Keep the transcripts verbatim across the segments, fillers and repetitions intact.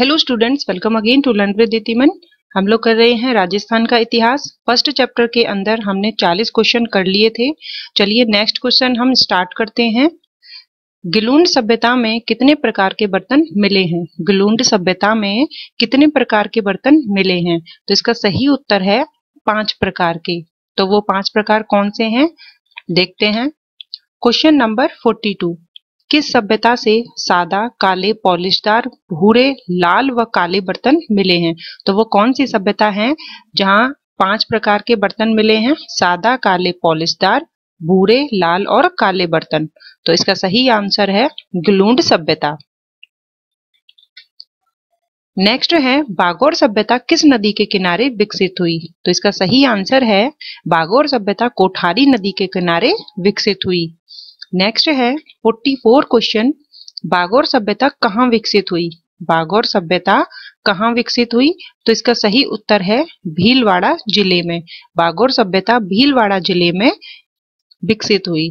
Hello students, welcome again to learn with Ditiman. हम लोग कर रहे हैं राजस्थान का इतिहास। फर्स्ट चैप्टर के अंदर हमने चालीस क्वेश्चन कर लिए थे। चलिए नेक्स्ट क्वेश्चन हम स्टार्ट करते हैं। गिलुंड सभ्यता में कितने प्रकार के बर्तन मिले हैं? गिलुंड सभ्यता में कितने प्रकार के बर्तन मिले हैं? तो इसका सही उत्तर है पांच प्रकार के। तो वो पांच प्रकार कौन से हैं, देखते हैं। क्वेश्चन नंबर फोर्टी टू, किस सभ्यता से सादा, काले, पॉलिशदार, भूरे, लाल व काले बर्तन मिले हैं? तो वो कौन सी सभ्यता है जहां पांच प्रकार के बर्तन मिले हैं? सादा, काले, पॉलिशदार, भूरे, लाल और काले बर्तन। तो इसका सही आंसर है गिलुंड सभ्यता। नेक्स्ट है, बागोर सभ्यता किस नदी के किनारे विकसित हुई? तो इसका सही आंसर है बागोर सभ्यता कोठारी नदी के किनारे विकसित हुई। नेक्स्ट है फोर्टी फोर क्वेश्चन, बागोर सभ्यता कहाँ विकसित हुई? बागोर सभ्यता कहाँ विकसित हुई? तो इसका सही उत्तर है भीलवाड़ा जिले में। बागोर सभ्यता भीलवाड़ा जिले में विकसित हुई।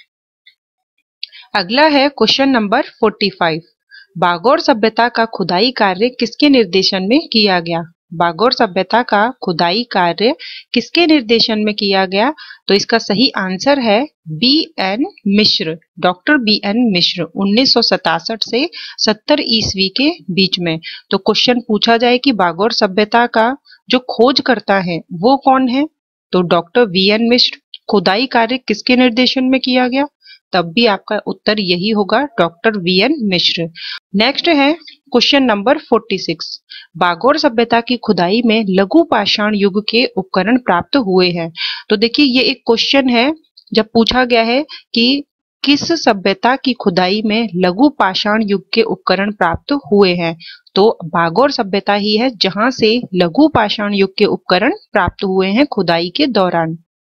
अगला है question number forty five, Bagor सभ्यता का खुदाई कार्य किसके निर्देशन में किया गया? बागोर सभ्यता का खुदाई कार्य किसके निर्देशन में किया गया? तो इसका सही आंसर है B N Mishra, doctor B N Mishra, उन्नीस सौ सतासठ से सत्तर ईस्वी के बीच में। तो क्वेश्चन पूछा जाए कि बागोर सभ्यता का जो खोज करता है वो कौन है? तो डॉक्टर वी एन मिश्र। खुदाई कार्य किसके निर्देशन में किया गया? तब भी आपका उत्तर यही होगा, doctor V N Mishra. Next है question number forty six, Bagor सभ्यता की खुदाई में लघु पाषाण युग के उपकरण प्राप्त हुए हैं। तो देखिए ये एक क्वेश्चन है, जब पूछा गया है कि किस सभ्यता की खुदाई में लघु पाषाण युग के उपकरण प्राप्त हुए हैं, तो बागोर सभ्यता ही है जहां से लघु पाषाण युग के उपकरण प्राप्त हुए हैं खुदाई के दौरान।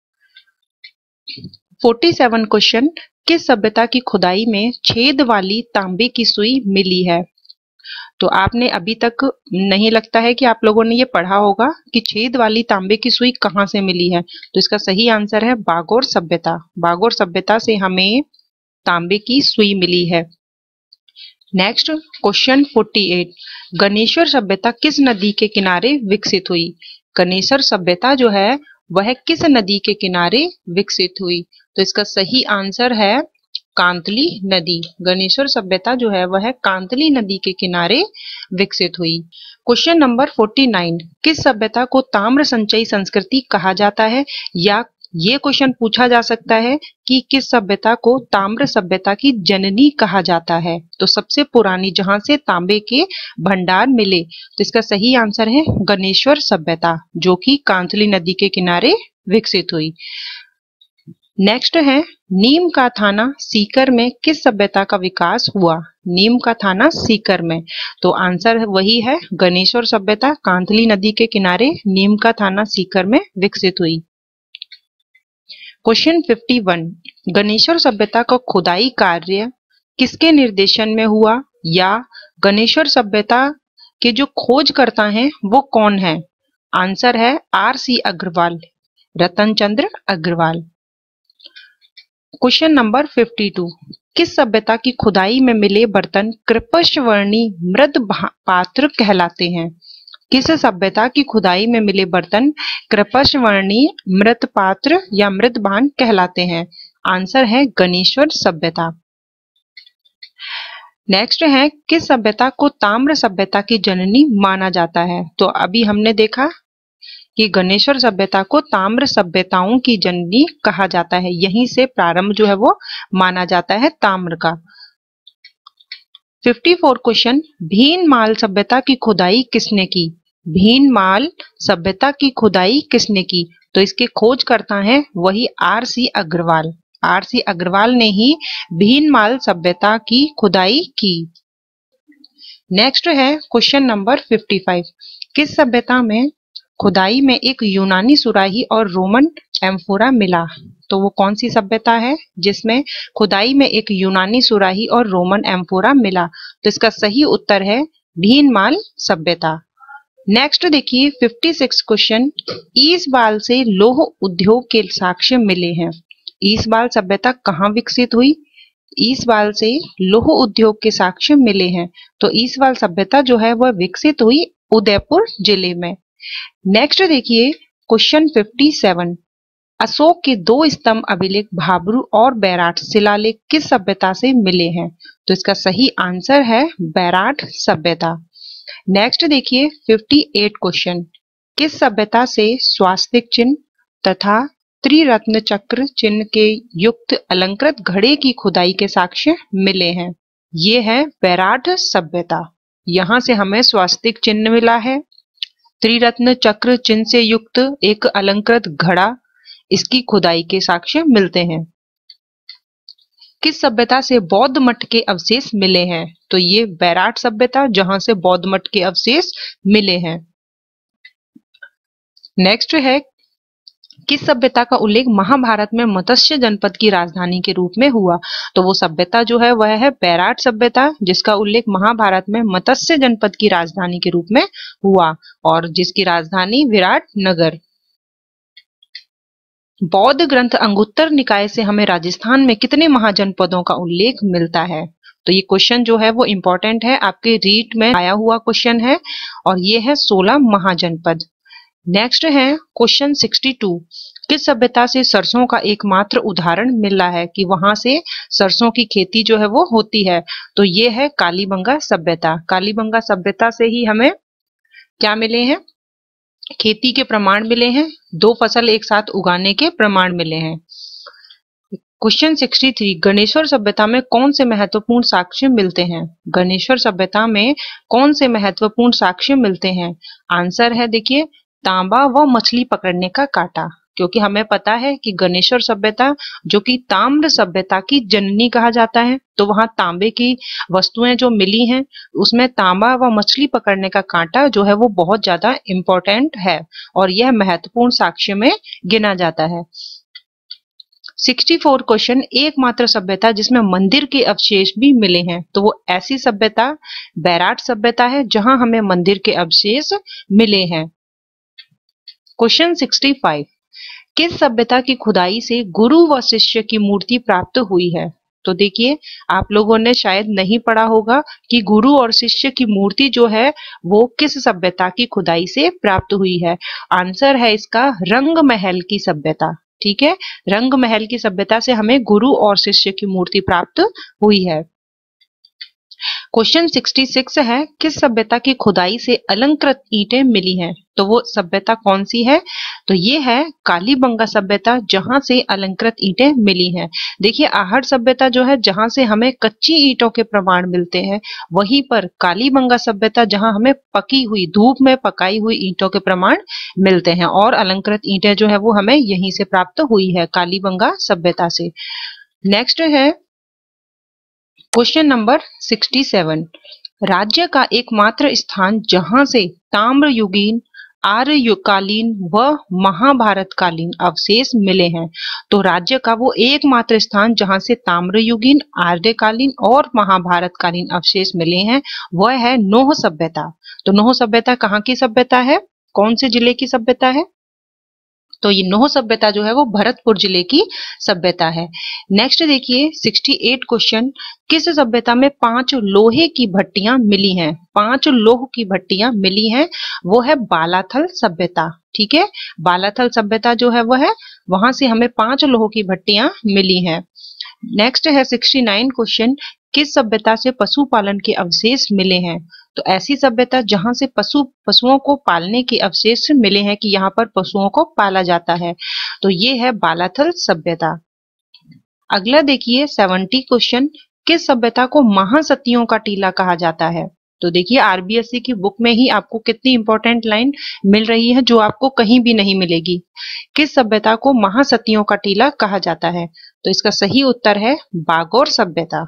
फोर्टी सेवन क्वेश्चन, किस सभ्यता की खुदाई में छेद वाली तांबे की सुई मिली है? तो आपने अभी तक नहीं लगता है कि आप लोगों ने ये पढ़ा होगा कि छेद वाली तांबे की सुई कहाँ से मिली है। तो इसका सही आंसर है बागोर सभ्यता। बागोर सभ्यता से हमें तांबे की सुई मिली है। Next question forty eight, Ganeshwar सभ्यता किस नदी के किनारे विकसित हुई? गणेश्वर सभ्यता जो है वह किस नदी के किनारे विकसित हुई? तो इसका सही आंसर है कांतली नदी। गणेश्वर सभ्यता जो है वह कांतली नदी के किनारे विकसित हुई। क्वेश्चन नंबर फोर्टी नाइन, किस सभ्यता को ताम्र संचयी संस्कृति कहा जाता है? या ये क्वेश्चन पूछा जा सकता है कि किस सभ्यता को ताम्र सभ्यता की जननी कहा जाता है? तो सबसे पुरानी जहां से तांबे के भंडार मिले। तो इसका सही आंसर है गणेश्वर सभ्यता, जो कि कांतली नदी के किनारे विकसित हुई। नेक्स्ट है, नीम का थाना सीकर में किस सभ्यता का विकास हुआ? नीम का थाना सीकर में। तो आंसर वही है गणेश्वर सभ्यता, कांतली नदी के किनारे नीम का थाना सीकर में विकसित हुई। क्वेश्चन फिफ्टी वन, गणेश्वर सभ्यता का खुदाई कार्य किसके निर्देशन में हुआ? या गणेश्वर सभ्यता के जो खोज करता है वो कौन है? आंसर है R C Agarwal, Ratan Chandra Agarwal. Question number fifty two, किस सभ्यता की खुदाई में मिले बर्तन कृपशवर्णी मृद पात्र कहलाते हैं? किस सभ्यता की खुदाई में मिले बर्तन कृपशवर्णी मृत पात्र या मृदबान कहलाते हैं? आंसर है गणेश्वर सभ्यता। नेक्स्ट है, किस सभ्यता को ताम्र सभ्यता की जननी माना जाता है? तो अभी हमने देखा कि गणेश्वर सभ्यता को ताम्र सभ्यताओं की जननी कहा जाता है। यहीं से प्रारंभ जो है वो माना जाता है ताम्र का। फिफ्टी फोर क्वेश्चन, भीनमाल सभ्यता की खुदाई किसने की? भीनमाल सभ्यता की खुदाई किसने की? तो इसके खोज करता है वही R C Agarwal. R C Agarwal ने ही भीनमाल सभ्यता की खुदाई की। नेक्स्ट है क्वेश्चन नंबर फिफ्टी फाइव, किस सभ्यता में खुदाई में एक यूनानी सुराही और रोमन एम्फोरा मिला? तो वो कौन सी सभ्यता है जिसमें खुदाई में एक यूनानी सुराही और रोमन एम्फोरा मिला? तो इसका सही उत्तर है भीनमाल सभ्यता। नेक्स्ट देखिए फिफ्टी सिक्स क्वेश्चन, ईसबाल से लौह उद्योग के साक्ष्य मिले हैं। ईसबाल सभ्यता कहाँ विकसित हुई? ईसवाल से लौह उद्योग के साक्ष्य मिले हैं। तो ईसवाल सभ्यता जो है वह विकसित हुई उदयपुर जिले में। नेक्स्ट देखिए क्वेश्चन सत्तावन, अशोक के दो स्तंभ अभिलेख भाब्रू और बैराट शिलालेख किस सभ्यता से मिले हैं? तो इसका सही आंसर है बैराट सभ्यता। नेक्स्ट देखिए अट्ठावन क्वेश्चन, किस सभ्यता से स्वास्तिक चिन्ह तथा त्रिरत्न चक्र चिन्ह के युक्त अलंकृत घड़े की खुदाई के साक्ष्य मिले हैं? ये है बैराट सभ्यता। यहां से हमें स्वास्तिक चिन्ह मिला है, त्रिरत्न चक्र चिन्ह से युक्त एक अलंकृत घड़ा, इसकी खुदाई के साक्ष्य मिलते हैं। किस सभ्यता से बौद्ध मठ के अवशेष मिले हैं? तो ये बैराट सभ्यता, जहां से बौद्ध मठ के अवशेष मिले हैं। नेक्स्ट है, किस सभ्यता का उल्लेख महाभारत में मत्स्य जनपद की राजधानी के रूप में हुआ? तो वो सभ्यता जो है वह है बैराट सभ्यता, जिसका उल्लेख महाभारत में मत्स्य जनपद की राजधानी के रूप में हुआ और जिसकी राजधानी विराट नगर। बौद्ध ग्रंथ अंगुत्तर निकाय से हमें राजस्थान में कितने महाजनपदों का उल्लेख मिलता है? तो ये क्वेश्चन जो है वो इंपॉर्टेंट है, आपके रीट में आया हुआ क्वेश्चन है और ये है सोलह महाजनपद। नेक्स्ट है क्वेश्चन बासठ, किस सभ्यता से सरसों का एकमात्र उदाहरण मिला है कि वहां से सरसों की खेती जो है वो होती है? तो ये है कालीबंगा सभ्यता। कालीबंगा सभ्यता से ही हमें क्या मिले हैं? खेती के प्रमाण मिले हैं, दो फसल एक साथ उगाने के प्रमाण मिले हैं। क्वेश्चन तिरसठ, गणेश्वर सभ्यता में कौन से महत्वपूर्ण साक्ष्य मिलते हैं? गणेश्वर सभ्यता में कौन से महत्वपूर्ण साक्ष्य मिलते हैं? आंसर है देखिए तांबा व मछली पकड़ने का कांटा, क्योंकि हमें पता है कि गणेश्वर सभ्यता जो कि ताम्र सभ्यता की जननी कहा जाता है, तो वहां तांबे की वस्तुएं जो मिली हैं उसमें तांबा व मछली पकड़ने का कांटा जो है वो बहुत ज्यादा इंपॉर्टेंट है और यह महत्वपूर्ण साक्ष्य में गिना जाता है। चौंसठ क्वेश्चन, एकमात्र सभ्यता जिसमें मंदिर के अवशेष भी मिले हैं? तो वो ऐसी सभ्यता बैराट सभ्यता है जहां हमें मंदिर के अवशेष मिले हैं। क्वेश्चन पैंसठ, किस सभ्यता की खुदाई से गुरु व शिष्य की मूर्ति प्राप्त हुई है? तो देखिए आप लोगों ने शायद नहीं पढ़ा होगा कि गुरु और शिष्य की मूर्ति जो है वो किस सभ्यता की खुदाई से प्राप्त हुई है? आंसर है इसका रंग महल की सभ्यता। ठीक है, रंग महल की सभ्यता से हमें गुरु और शिष्य की मूर्ति प्राप्त हुई है। क्वेश्चन छियासठ है, किस सभ्यता की खुदाई से अलंकृत ईंटें मिली हैं? तो वो सभ्यता कौन सी है? तो ये है कालीबंगा सभ्यता, जहां से अलंकृत ईंटें मिली हैं। देखिए आहड़ सभ्यता जो है जहां से हमें कच्ची ईंटों के प्रमाण मिलते हैं, वहीं पर कालीबंगा सभ्यता जहां हमें पकी हुई धूप में पकाई हुई ईंटों के प्रमाण मिलते हैं और अलंकृत ईंटें जो है वो हमें यहीं से प्राप्त हुई है, कालीबंगा सभ्यता से। नेक्स्ट है क्वेश्चन नंबर सड़सठ, राज्य का एकमात्र स्थान जहां से ताम्रयुगीन, आर्यकालीन व महाभारतकालीन अवशेष मिले हैं? तो राज्य का वो एकमात्र स्थान जहां से ताम्रयुगीन, आर्यकालीन और महाभारतकालीन अवशेष मिले हैं वह है नोह सभ्यता। तो नोह सभ्यता कहाँ की सभ्यता है, कौन से जिले की सभ्यता है? तो ये नोह सभ्यता जो है वो भरतपुर जिले की सभ्यता है। नेक्स्ट देखिए अड़सठ क्वेश्चन, किस सभ्यता में पांच लोहे की भट्टियां मिली हैं? पांच लोह की भट्टियां मिली हैं, वो है बालाथल सभ्यता। ठीक है, बालाथल सभ्यता जो है वो है वहां से हमें पांच लोह की भट्टियां मिली हैं। नेक्स्ट है उनहत्तर क्वेश्चन, किस सभ्यता से पशुपालन के अवशेष मिले हैं? तो ऐसी सभ्यता जहां से पशु पशुओं को पालने के अवशेष मिले हैं कि यहाँ पर पशुओं को पाला जाता है, तो ये है बालाथल सभ्यता। अगला देखिए सत्तर क्वेश्चन, किस सभ्यता को महासतियों का टीला कहा जाता है? तो देखिए आरबीएससी की बुक में ही आपको कितनी इंपॉर्टेंट लाइन मिल रही है जो आपको कहीं भी नहीं मिलेगी। किस सभ्यता को महासतियों का टीला कहा जाता है? तो इसका सही उत्तर है बागोर सभ्यता।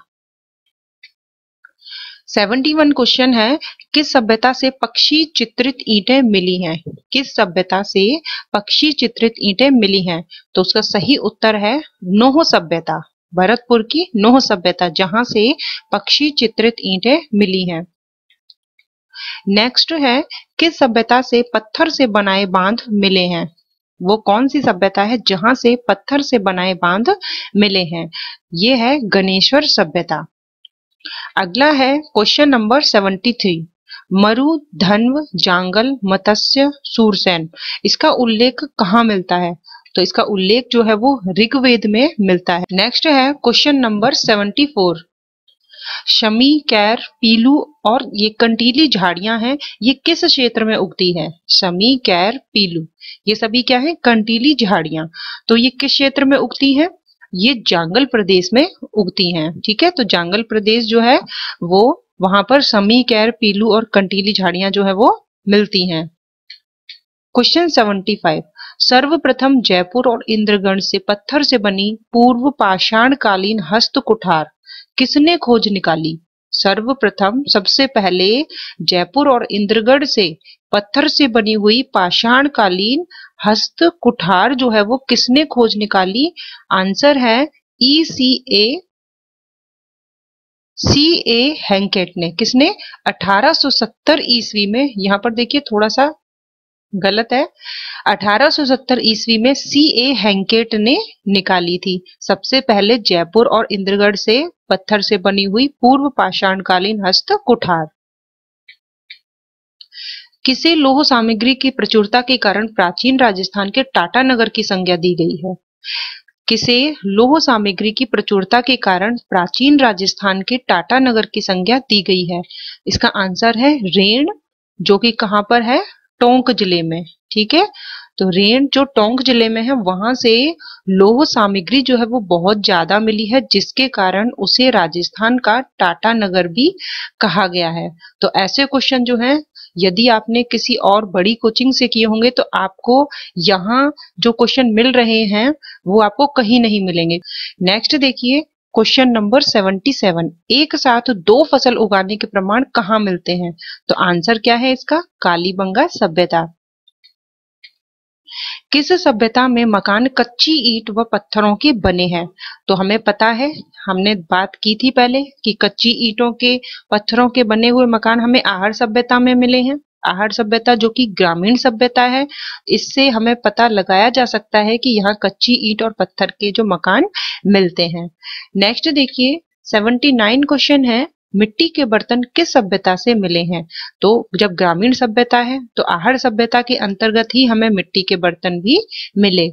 इकहत्तर क्वेश्चन है, किस सभ्यता से पक्षी चित्रित ईंटें मिली हैं? किस सभ्यता से पक्षी चित्रित ईंटें मिली हैं? तो उसका सही उत्तर है नोह सभ्यता, भरतपुर की नोह सभ्यता, जहां से पक्षी चित्रित ईंटें मिली हैं। नेक्स्ट है, किस सभ्यता से पत्थर से बनाए बांध मिले हैं? वो कौन सी सभ्यता है जहां से पत्थर से बनाए बांध मिले हैं? ये है गणेश्वर सभ्यता। अगला है क्वेश्चन नंबर सेवेंटी थ्री। मरु, धन्व, जांगल, मत्स्य, सूरसेन, इसका उल्लेख कहाँ मिलता है? तो इसका उल्लेख जो है वो ऋग्वेद में मिलता है। नेक्स्ट है क्वेश्चन नंबर सेवेंटी फोर। शमी, कैर, पीलू और ये कंटीली झाड़ियां हैं, ये किस क्षेत्र में उगती है? शमी, कैर, पीलू, ये सभी क्या है? कंटीली झाड़ियां। तो ये किस क्षेत्र में उगती है? ये जांगल प्रदेश में उगती हैं। ठीक है, तो जांगल प्रदेश जो है वो वहां पर शमी, कैर, पीलू और कंटीली झाड़ियां जो है वो मिलती हैं। Question seventy five. सर्वप्रथम जयपुर और इंद्रगढ़ से पत्थर से बनी पूर्व पाषाण कालीन हस्त कुठार किसने खोज निकाली? सर्वप्रथम सबसे पहले जयपुर और इंद्रगढ़ से पत्थर से बनी हुई पाषाण कालीन हस्त कुठार जो है वो किसने खोज निकाली? आंसर है ई सी ए सी ए हैंकेट ने। किसने? अठारह सौ सत्तर ईस्वी में। यहां पर देखिए थोड़ा सा गलत है, अठारह सौ सत्तर ईस्वी में सी ए हैंकेट ने निकाली थी। सबसे पहले जयपुर और इंद्रगढ़ से पत्थर से बनी हुई पूर्व पाषाणकालीन हस्त कुठार। किसे लौह सामग्री की प्रचुरता के कारण प्राचीन राजस्थान के टाटा नगर की संज्ञा दी गई है? किसे लौह सामग्री की प्रचुरता के कारण प्राचीन राजस्थान के टाटा नगर की संज्ञा दी गई है? इसका आंसर है रेण, जो कि कहां पर है? टोंक जिले में। ठीक है, तो रेण जो टोंक जिले में है वहां से लौह सामग्री जो है वो बहुत ज्यादा मिली है, जिसके कारण उसे राजस्थान का टाटा नगर भी कहा गया है। तो ऐसे क्वेश्चन जो हैं यदि आपने किसी और बड़ी कोचिंग से किए होंगे तो आपको यहाँ जो क्वेश्चन मिल रहे हैं वो आपको कहीं नहीं मिलेंगे। नेक्स्ट देखिए क्वेश्चन नंबर सेवेंटी सेवन। एक साथ दो फसल उगाने के प्रमाण कहाँ मिलते हैं? तो आंसर क्या है इसका? कालीबंगा सभ्यता। किस सभ्यता में मकान कच्ची ईंट व पत्थरों के बने हैं? तो हमें पता है, हमने बात की थी पहले कि कच्ची ईंटों के पत्थरों के बने हुए मकान हमें आहड़ सभ्यता में मिले हैं। आहड़ सभ्यता जो कि ग्रामीण सभ्यता है, इससे हमें पता लगाया जा सकता है कि यहाँ कच्ची ईंट और पत्थर के जो मकान मिलते हैं। नेक्स्ट देखिए सेवेंटी नाइन क्वेश्चन है, मिट्टी के बर्तन किस सभ्यता से मिले हैं? तो जब ग्रामीण सभ्यता है तो आहड़ सभ्यता के अंतर्गत ही हमें मिट्टी के बर्तन भी मिले।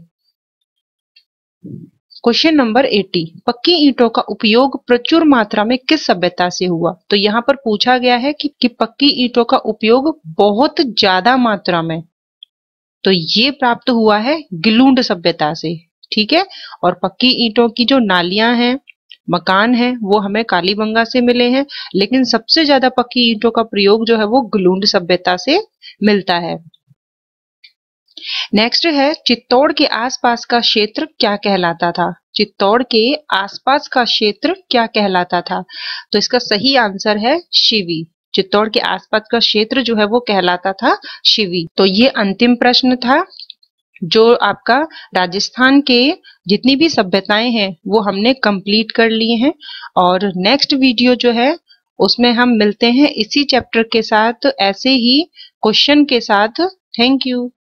क्वेश्चन नंबर अस्सी। पक्की ईंटों का उपयोग प्रचुर मात्रा में किस सभ्यता से हुआ? तो यहाँ पर पूछा गया है कि, कि पक्की ईंटों का उपयोग बहुत ज्यादा मात्रा में, तो ये प्राप्त हुआ है गिलूंड सभ्यता से। ठीक है, और पक्की ईंटों की जो नालियां हैं, मकान है, वो हमें कालीबंगा से मिले हैं, लेकिन सबसे ज्यादा पक्की ईंटों का प्रयोग जो है वो गिलूंड सभ्यता से मिलता है। नेक्स्ट है चित्तौड़ के आसपास का क्षेत्र क्या कहलाता था? चित्तौड़ के आसपास का क्षेत्र क्या कहलाता था? तो इसका सही आंसर है शिवी। चित्तौड़ के आसपास का क्षेत्र जो है वो कहलाता था शिवी। तो ये अंतिम प्रश्न था जो आपका राजस्थान के जितनी भी सभ्यताएं हैं वो हमने कंप्लीट कर लिए हैं। और नेक्स्ट वीडियो जो है उसमें हम मिलते हैं इसी चैप्टर के साथ, ऐसे ही क्वेश्चन के साथ। Thank you.